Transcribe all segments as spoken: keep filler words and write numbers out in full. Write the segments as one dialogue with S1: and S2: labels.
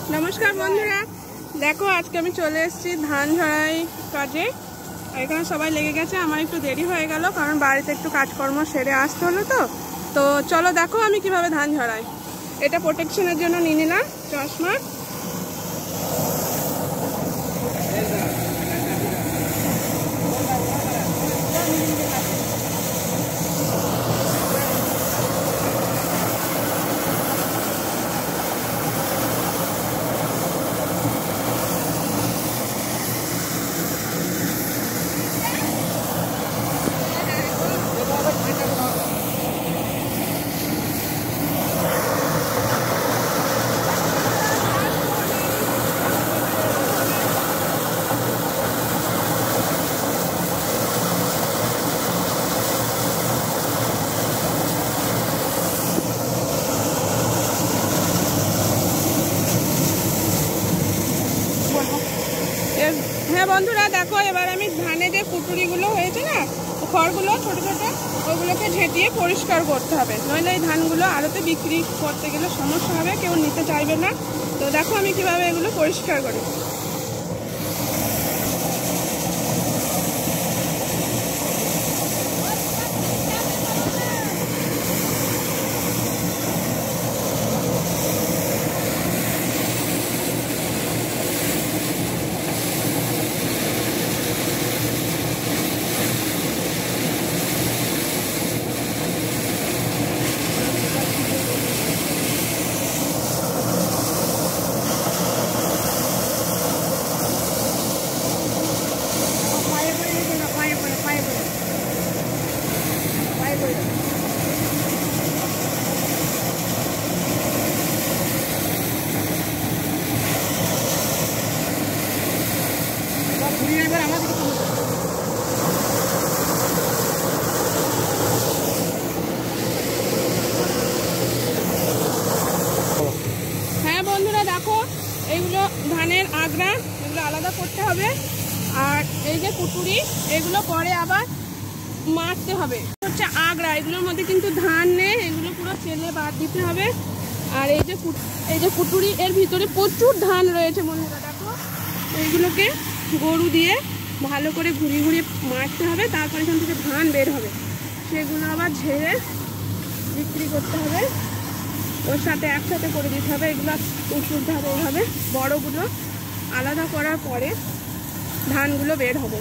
S1: नमस्कार बंधुरा देखो आज के चले एसेছি धान झड़ाई काजे এখানে সবাই লেগে গেছে। আমার একটু দেরি হয়ে গেল কারণ বাড়িতে একটু কাজকর্ম সেরে আসতে হলো। তো তো চলো দেখো আমি কিভাবে ধান ঝড়াই। এটা প্রোটেকশনের জন্য নিয়ে নিলাম চশমা। হ্যাঁ বন্ধুরা দেখো এবার আমি ধানে যে কুটুরিগুলো হয়েছে না খড়গুলো ছোট ছোট ওগুলোকে ঝেঁটিয়ে পরিষ্কার করতে হবে, নইলে এই ধানগুলো আড়তে বিক্রি করতে গেলে সমস্যা হবে, কেউ নিতে চাইবে না। তো দেখো আমি কিভাবে এগুলো পরিষ্কার করি। হ্যাঁ বন্ধুরা দেখো এইগুলো ধানের আগড়া এগুলো আলাদা করতে হবে, আর এই যে কুটুরি এগুলো পরে আবার মারতে হবে। হচ্ছে আগড়া, এগুলোর মধ্যে কিন্তু ধান নেই, এগুলো পুরো চেলে বাদ দিতে হবে। আর এই যে এই যে কুটুরি এর ভিতরে প্রচুর ধান রয়েছে বন্ধুরা দেখো, এইগুলোকে গরু দিয়ে ভালো করে ঘুরিয়ে ঘুরিয়ে মারতে হবে, তারপর এখান থেকে ধান বের হবে, সেগুলো আবার ঝেড়ে বিক্রি করতে হবে, ওর সাথে একসাথে করে দিতে হবে। এগুলো উঁচুতে হবে, এইভাবে বড়গুলো আলাদা করার পরে ধানগুলো বের হবে।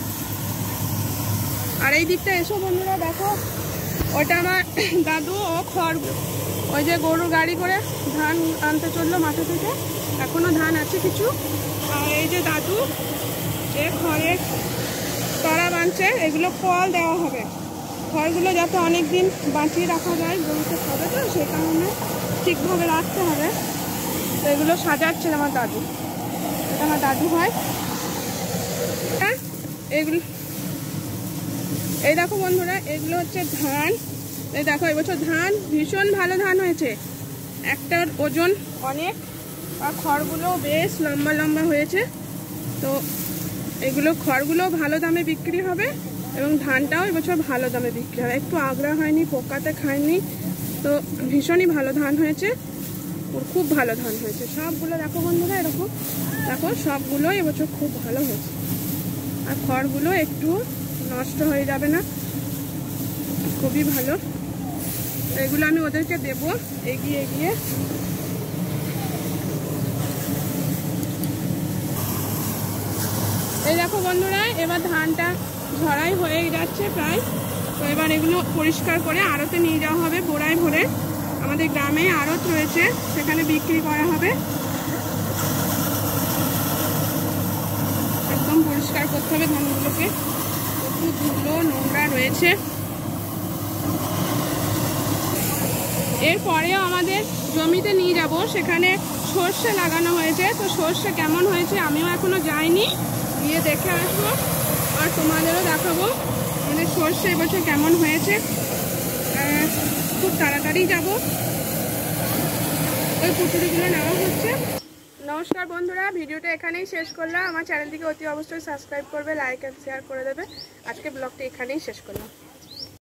S1: আর এই দিকটা এসো বন্ধুরা দেখো, ওটা আমার দাদু ও খড় ওই যে গরুর গাড়ি করে ধান আনতে চললো মাঠে থেকে, এখনো ধান আছে কিছু। আর এই যে দাদু যে খড়ের তরা বাঁধছে, এগুলো কল দেওয়া হবে, খড়গুলো যাতে অনেক দিন বাঁচিয়ে রাখা যায়, গরুতে খাবে তো সেই কারণে ঠিকভাবে রাখতে হবে। তো এগুলো সাজাচ্ছে আমার দাদু, এটা আমার দাদু হয়। হ্যাঁ এগুলো এই দেখো বন্ধুরা এগুলো হচ্ছে ধান। এই দেখো এবছর ধান ভীষণ ভালো ধান হয়েছে, একটার ওজন অনেক, আর খড়গুলো বেশ লম্বা লম্বা হয়েছে। তো এগুলো খড়গুলো ভালো দামে বিক্রি হবে এবং ধানটাও এবছর ভালো দামে বিক্রি হবে, একটু আগড়া হয়নি, পোকাতে খায়নি, তো ভীষণই ভালো ধান হয়েছে, ওর খুব ভালো ধান হয়েছে সবগুলো। দেখো বন্ধুরা এরকম দেখো সবগুলো এবছর খুব ভালো হয়েছে, আর খড়গুলো একটু নষ্ট হয়ে যাবে না, খুবই ভালো। এগুলো আমি ওদেরকে দেব এগিয়ে এগিয়ে। এই দেখো বন্ধুরা এবার ধানটা ঝড়াই হয়ে যাচ্ছে প্রায়, তো এবার এগুলো পরিষ্কার করে আড়তে নিয়ে যাওয়া হবে বোড়ায় ভরে। আমাদের গ্রামে আড়ত রয়েছে, সেখানে বিক্রি করা হবে। একদম পরিষ্কার করতে হবে ধানগুলোকে, প্রচুর ধুলো নোংরা রয়েছে। এরপরেও আমাদের জমিতে নিয়ে যাব, সেখানে সর্ষে লাগানো হয়েছে, তো সর্ষে কেমন হয়েছে আমিও এখনো যাইনি, গিয়ে দেখে আসবো আর তোমাদেরও দেখাবো আমাদের সর্ষে এবছর কেমন হয়েছে। খুব তাড়াতাড়ি যাব, ওই পুকুরিগুলো নেওয়া হচ্ছে। নমস্কার বন্ধুরা, ভিডিওটা এখানেই শেষ করলাম। আমার চ্যানেলটিকে অতি অবশ্যই সাবস্ক্রাইব করবে, লাইক এন্ড শেয়ার করে দেবে। আজকে ব্লগটা এখানেই শেষ করলাম।